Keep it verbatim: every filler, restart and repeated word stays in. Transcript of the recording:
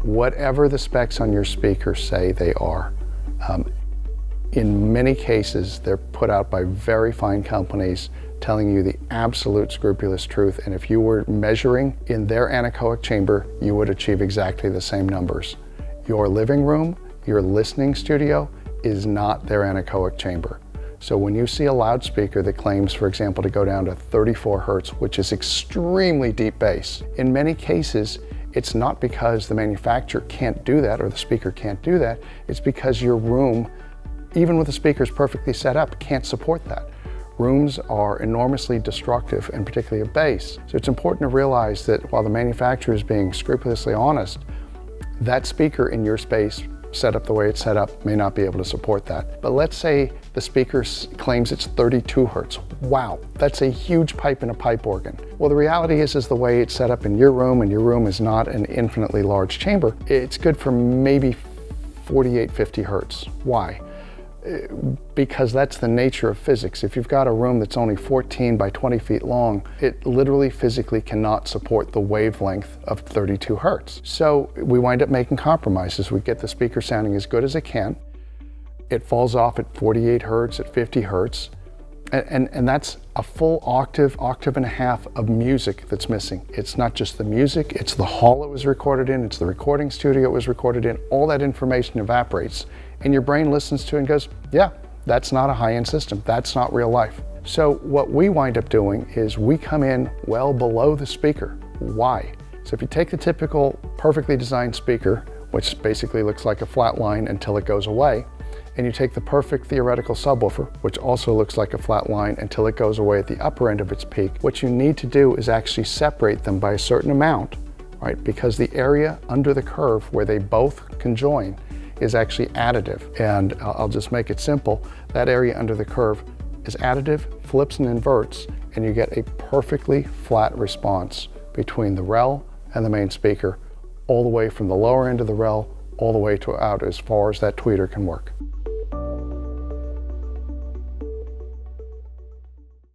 whatever the specs on your speakers say they are. Um, in many cases, they're put out by very fine companies telling you the absolute scrupulous truth, and if you were measuring in their anechoic chamber, you would achieve exactly the same numbers. Your living room, your listening studio, is not their anechoic chamber. So when you see a loudspeaker that claims, for example, to go down to thirty-four hertz, which is extremely deep bass, in many cases, it's not because the manufacturer can't do that or the speaker can't do that, it's because your room, even with the speakers perfectly set up, can't support that. Rooms are enormously destructive, and particularly of bass. So it's important to realize that while the manufacturer is being scrupulously honest, that speaker in your space, set up the way it's set up, may not be able to support that. But let's say the speaker claims it's thirty-two hertz. Wow, that's a huge pipe in a pipe organ. Well, the reality is, is the way it's set up in your room, and your room is not an infinitely large chamber, it's good for maybe forty-eight, fifty hertz. Why? Because that's the nature of physics. If you've got a room that's only fourteen by twenty feet long, it literally physically cannot support the wavelength of thirty-two hertz. So we wind up making compromises. We get the speaker sounding as good as it can. It falls off at forty-eight hertz, at fifty hertz, and, and, and that's a full octave, octave and a half of music that's missing. It's not just the music, it's the hall it was recorded in, it's the recording studio it was recorded in. All that information evaporates, and your brain listens to it and goes, yeah, that's not a high-end system. That's not real life. So what we wind up doing is we come in well below the speaker. Why? So if you take the typical perfectly designed speaker, which basically looks like a flat line until it goes away, and you take the perfect theoretical subwoofer, which also looks like a flat line until it goes away at the upper end of its peak, what you need to do is actually separate them by a certain amount, right? Because the area under the curve where they both conjoin is actually additive. And I'll just make it simple. That area under the curve is additive, flips and inverts, and you get a perfectly flat response between the R E L and the main speaker, all the way from the lower end of the R E L all the way to out as far as that tweeter can work.